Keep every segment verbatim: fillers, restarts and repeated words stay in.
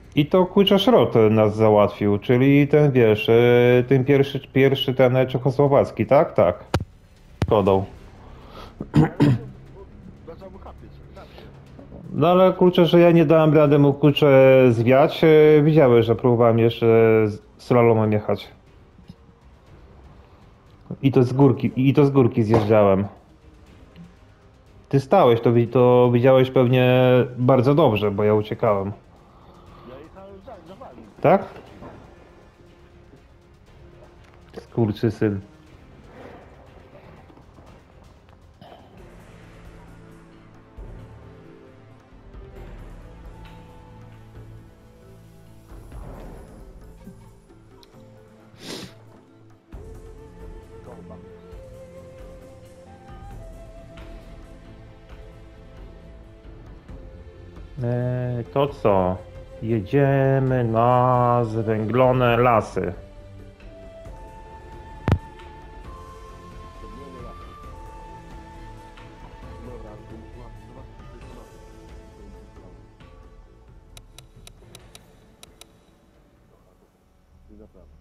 I to kurczę Szrot nas załatwił, czyli ten wiesz, e, ten pierwszy, pierwszy ten e, czechosłowacki, tak? Tak. Kodą. Ale on bo zaczął mu chapieć, chapie. No ale kurczę, że ja nie dałem rady mu kurczę zwiać. e, Widziałeś, że próbowałem jeszcze z slalomem jechać. I to z No, górki, i to z górki zjeżdżałem. Ty stałeś, to, wi- to widziałeś pewnie bardzo dobrze, bo ja uciekałem. ja jechałem za, za wami. Tak? Skurczysyn. Kołba. E, to co? Jedziemy na zwęglone lasy. Podmieniony las. Dobra, to zobaczcie, co to jest las. I zapraszam.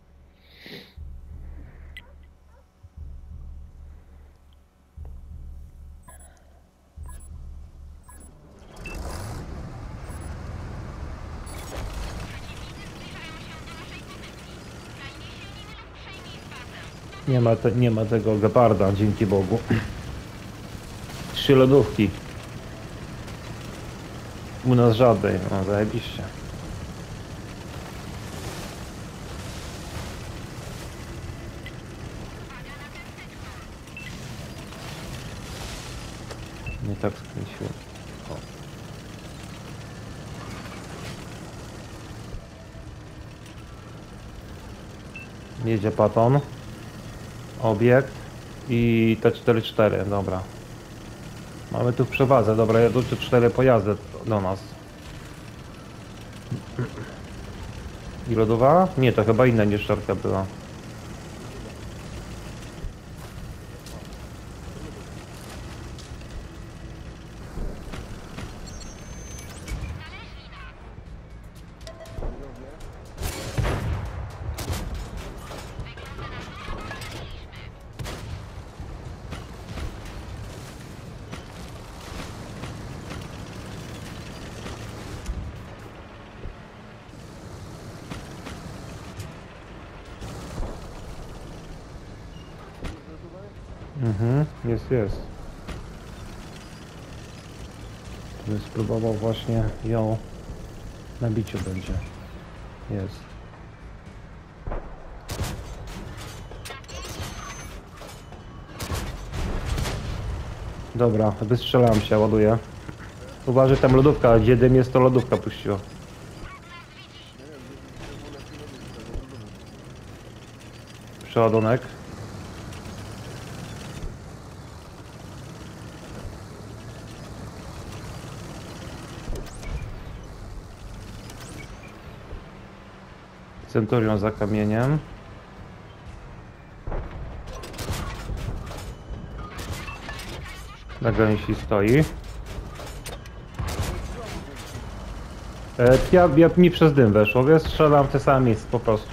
Nie ma, te, nie ma tego geparda, dzięki Bogu. Trzy lodówki. U nas żadnej, no zajebiście. Nie tak skręciłem. O. Jedzie Paton. Obiekt. I T czterdzieści cztery, dobra. Mamy tu w przewadze, dobra, jadą tu cztery pojazdy do nas. I lodowa? Nie, to chyba inna niszczarka była. Mhm, jest, jest. Bym spróbował właśnie ją na biciu będzie. Jest. Dobra, wystrzelam się, ładuję. Uważaj, tam lodówka, gdzie dym jest, to lodówka puściła. Przeładunek. Centurion za kamieniem. Na gęsi stoi. E, ja, ja, mi przez dym weszło, wiesz, strzelam w te same miejsce po prostu.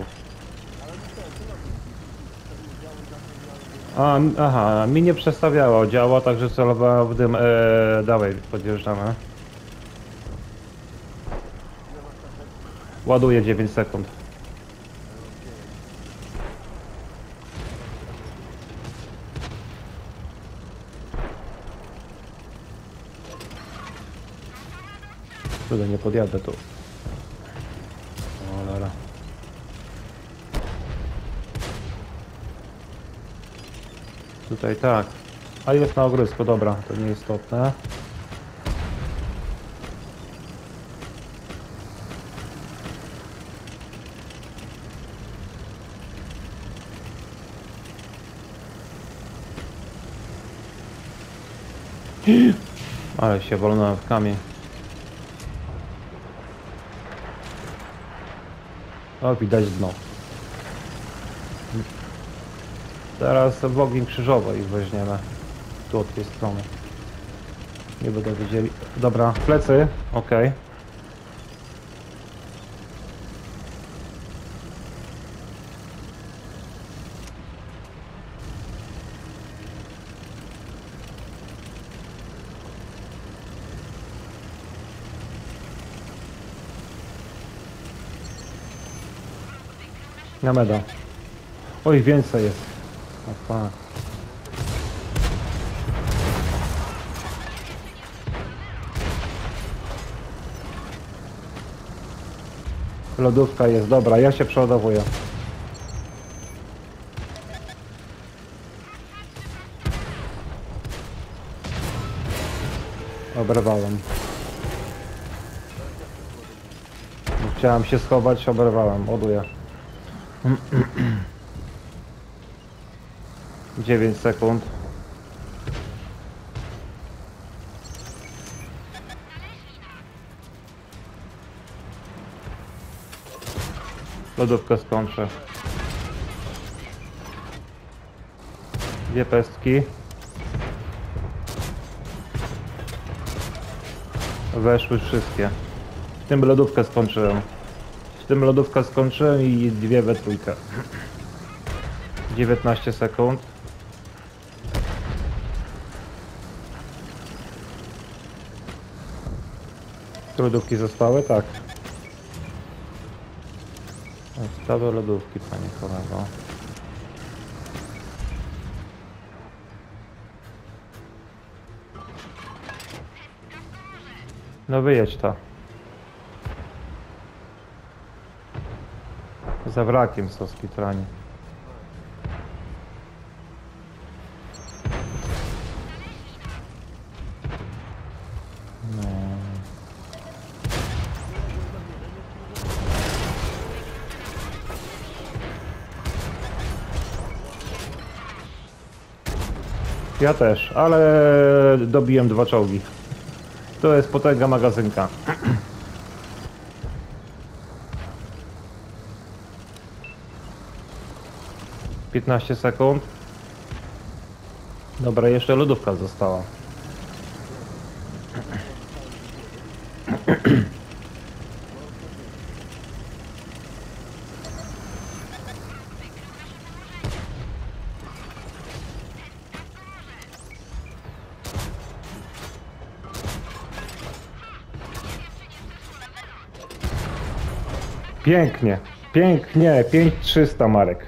A, m- aha, mi nie przestawiało działa, także celowałem w dym. E, dawaj, podjeżdżamy. Ładuję dziewięć sekund. Kurde, nie podjadę tu. Cholera. Tutaj tak. A jest na ogrysku, dobra, to nieistotne. Ale się wolnąłem w kamień. O, widać dno. Teraz w ogień krzyżowy ich weźmiemy. Tu od tej strony. Nie będę wiedzieli. Dobra, plecy. Ok. Na meda. Oj, więcej jest. O fuck. Lodówka jest, dobra, ja się przeładowuję. Oberwałem. Chciałem się schować, oberwałem, ładuję. dziewięć sekund. Lodówkę skończę. Dwie pestki. Weszły wszystkie. W tym lodówkę skończyłem. W tym lodówkę skończyłem i dwie we trójkę. dziewiętnaście sekund. Lodówki zostały? Tak. Zostały lodówki, panie kolego. No wyjedź to. Za wrakiem soski trani. No. Ja też, ale dobiłem dwa czołgi. To jest potęga magazynka. piętnaście sekund. Dobra, jeszcze lodówka została. Pięknie, pięknie, pięć tysięcy trzysta Marek.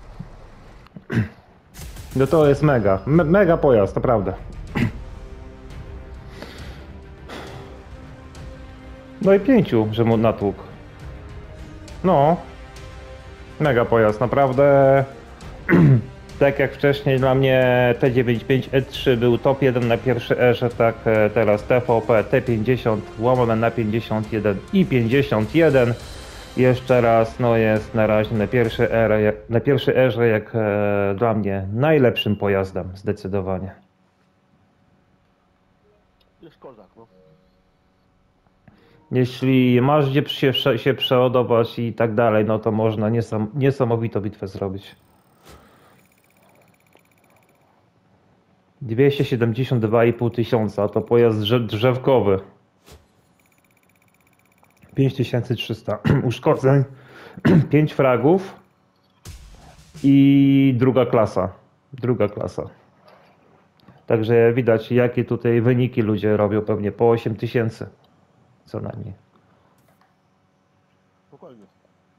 No to jest mega, Me mega pojazd, naprawdę. No i pięciu, że mu natłukł. No. Mega pojazd, naprawdę. Tak jak wcześniej dla mnie T dziewięćdziesiąt pięć E trzy był top jeden na pierwszy erze, tak teraz T V P T pięćdziesiąt łamane na pięćdziesiąt jeden i pięćdziesiąt jeden. Jeszcze raz, no jest na razie na pierwszy erze, na pierwszy erze jak e, dla mnie najlepszym pojazdem, zdecydowanie. Jest kozak, no. Jeśli masz gdzie się, się przeładować i tak dalej, no to można niesam, niesamowitą bitwę zrobić. dwieście siedemdziesiąt dwa i pół tysiąca to pojazd drzewkowy. pięć tysięcy trzysta uszkodzeń, pięć fragów i druga klasa. Druga klasa. Także widać, jakie tutaj wyniki ludzie robią, pewnie po osiem tysięcy co najmniej. Spokojnie.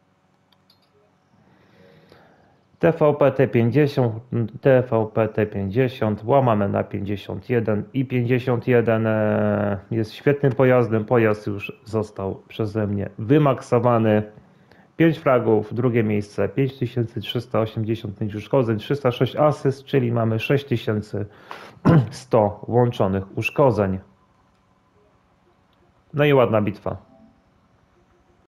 T V P T pięćdziesiąt, T V P T pięćdziesiąt łamane na pięćdziesiąt jeden i pięćdziesiąt jeden jest świetnym pojazdem. Pojazd już został przeze mnie wymaksowany. pięć fragów, drugie miejsce, pięć tysięcy trzysta osiemdziesiąt pięć uszkodzeń, trzysta sześć asyst, czyli mamy sześć tysięcy sto łączonych uszkodzeń. No i ładna bitwa.